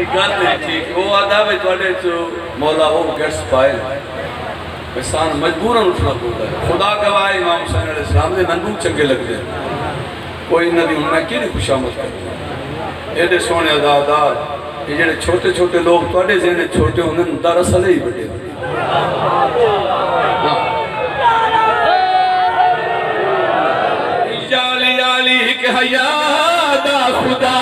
गल नहीं ठीक वो आदा भाई थोड़े चो मौला वो गेट्स पाए इंसान मजबूरन उठना पड़ता है खुदा गवाह इमाम हुसैन अलैहिस्सलाम ने मनबूक चंगे लगते हैं कोई नदी उन्हें कि खुशामद कर एडे सोने अदादार ये जेडे छोटे छोटे लोग थोड़े जेने छोटे होंगे दरअसल ही बड़े जाली जाली के हया दा खुदा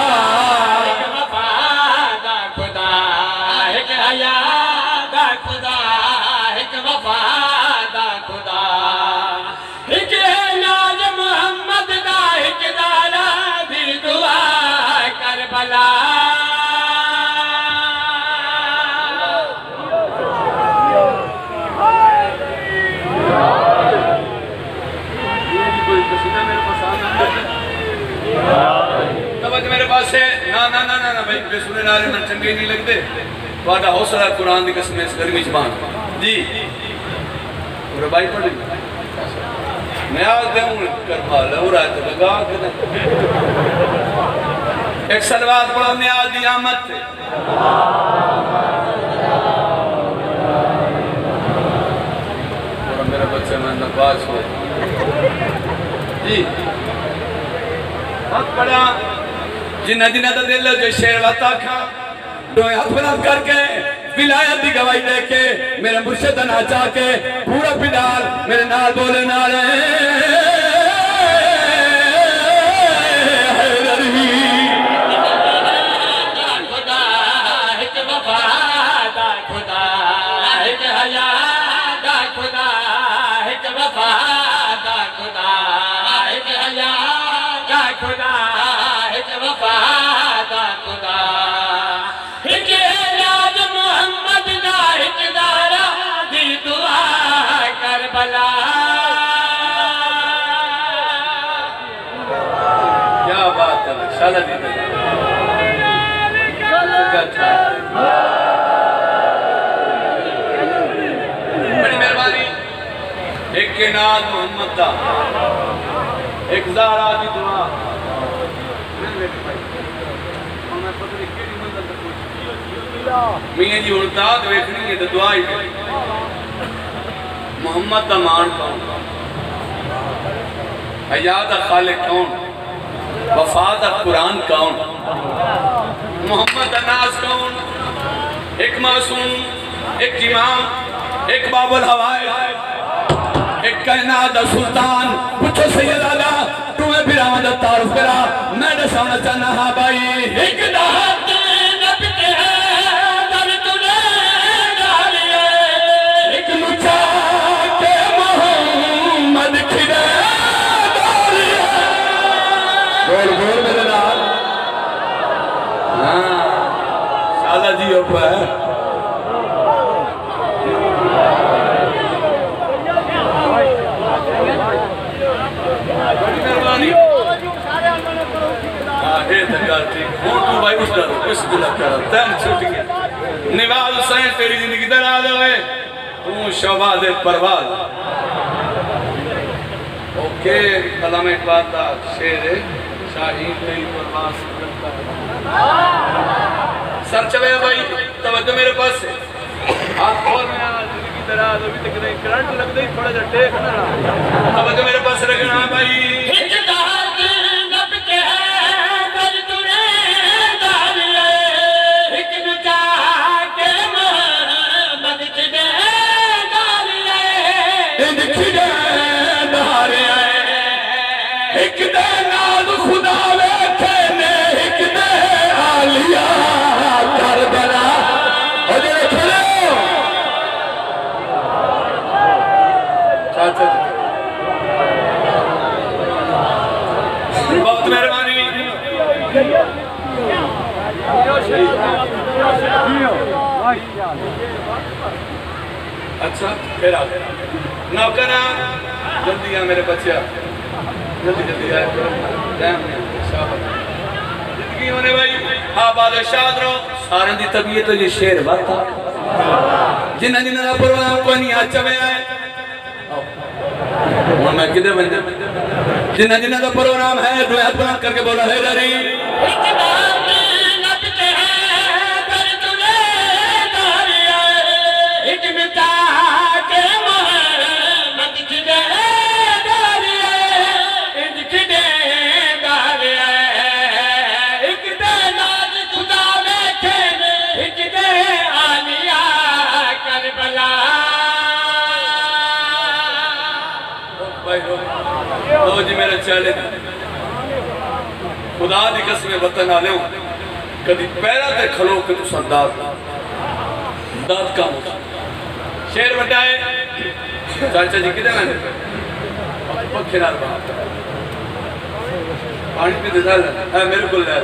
मेरे पास है ना ना ना ना ना भाई बेसुने नारे मन चंगे नहीं लगते वादा हौसला कुरान की कसम इस गर्मी जबान जी और भाई पढ़ मैं आज दूं करवा लो रात लगा एक सलवात पढ़ो ने आज दी आमद और मेरे बच्चे में नवाज हो जी बहुत बड़ा जिन्ना जिन्ना दा दिल जो शेर वाता खा दो हाथ बना करके विलायत की गवाही दे के मेरे मुर्शिद नाचा के पूरा पिंडाल मेरे नाल बोले नाल खुदा एक वफा दा खुदा एक हया दा खुदा एक वफा दा खुदा एक हया दा खुदा एक वफा दा खुदा एक राज मोहम्मद दा एक दारा दी दुआ करबला क्या बात है शाला दी बड़ी मेहरबानी एक के नाज मोहम्मद दा एक दारा दी दुआ मियां जी उल्ताद देखनी है तो दुआ ही मोहम्मद का मान कौन हया दा खालिक कौन वफा दा कुरान कौन मोहम्मद दा नाज कौन एक मासूम एक इमाम एक बाबुल हवाए एक कायनात दा सुल्तान पूछो सैयद आला तुम्हें बिराम दा तारुफ करा मैं दसाना चाहना हां भाई एक दात नब के है दर तूने डालिए एक लुचा के मोहम्मद खिदे डालिए बोल बोल मेरे नाल हां शाला जी ऊपर निवाज हुसैन तेरी जिंदगी दराज होए तू शहबाज परवाज ओके कलम इकबाल दा शेर है शाहीन तेरी परवाज करता है सर चले भाई तवज्जो मेरे पास है हाथ खोल में जिंदगी दराज अभी तक नहीं करंट लग गई थोड़ा सा टेक ना तवज्जो मेरे पास रखना भाई बहुत मेहरबानी अच्छा फिर आ नौकरा जल्दी आ मेरे बच्चे जल्दी जल्दी आए जिंदगी होने भाई आबाद शाद रहो सारे दी तबीयत तो ये शेर बात जिन्ना जिन्ना का प्रोग्राम को नहीं आ चवे आए मैं किधर बन जिन्ना जिन्ना का प्रोग्राम है दो हाथ बना करके बोला है डरी लो जी मेरे चेले खुदा दी कसम वतन आले कभी पैरा ते खलो के तुसा दाद काम शेर बड़ा है चाचा जी किधर मैंने पक्के नाल पानी पी दे मेरे को ले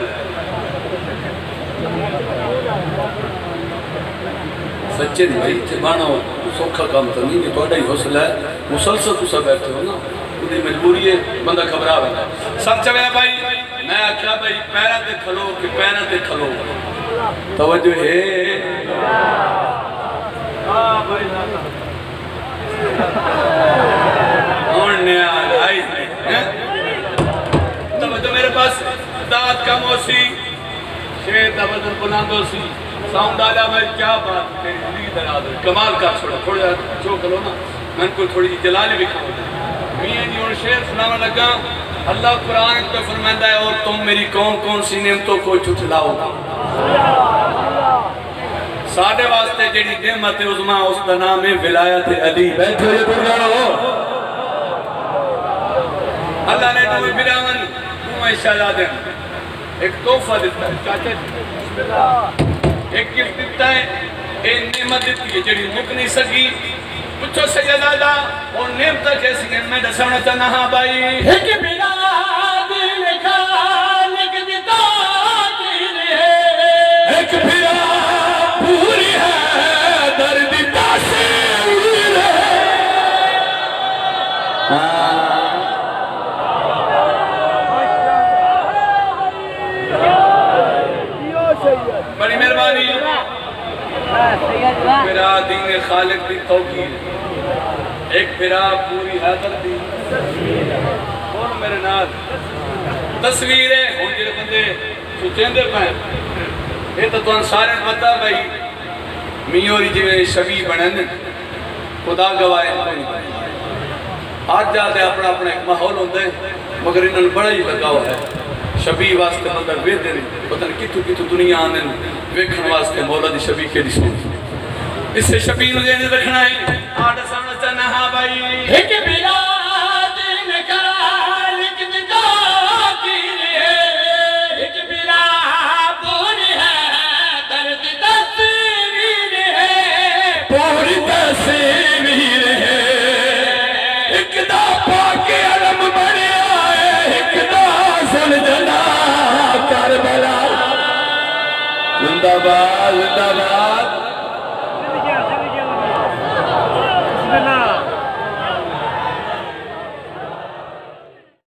सच्चे भाई जमाना सौखा काम तो नहीं थोड़ा ही हौसला है मुसलसल तुसा बैठे हो ना उदी मजबूरी है बंदा घबरा बैठा सब चवे भाई मैं आख्या भाई पैरा ते खलो कि पैरा ते खलो तवज्जो है हां भाई और नया आई है तवज्जो मेरे पास दाद का मौसी शेर दा बदन बनांदो सी साउंड आला मैं क्या बात तेरी जिंदगी दराज कमाल का छोड़ा थोड़ा जो करो ना मैं कोई थोड़ी जलाली भी खाओ मियां जी और शेर सुनाने लगा अल्लाह कुरान में फरमाता है और तुम मेरी कौन कौन सी नेमतों को झुठलाओ साडे वास्ते जेडी नेमत है उस्मा उसका नाम है विलायत अली बैठो ये बुलाओ अल्लाह ने तुम्हें बिरावन तुम्हें शहजादे एक तोहफा देता है चाचा बिस्मिल्लाह एक गिफ्ट देता है ए नेमत देती है जेडी मुक नहीं सकी पूछो सैयदा और नेमत कैसी है मैं दसना चाहना हां भाई एक बिना दिल का लिख देता दिल है एक बिना पूरी है दर्द तासीर है बड़ी मेहरबानी मेरा दीन खालिक की तौकीर एक फिरा पूरी हैदर दी कौन मेरे नाल तस्वीर है हुन जेड़े बंदे सुचेंदे पे ये तो तुम सारे पता भाई मियोरी जिवें शबी बनन खुदा गवाए आज जाते अपना अपना एक माहौल होता है मगर इन्होंने बड़ा ही लगाव है शबी वास्ते बंदा वेदे पता नहीं कितों कितों दुनिया आने वेखण वास्ते मौला दी शबी केड़ी सुनी इससे शबी नु रखना है आड़ सामने चना हां भाई एक बिना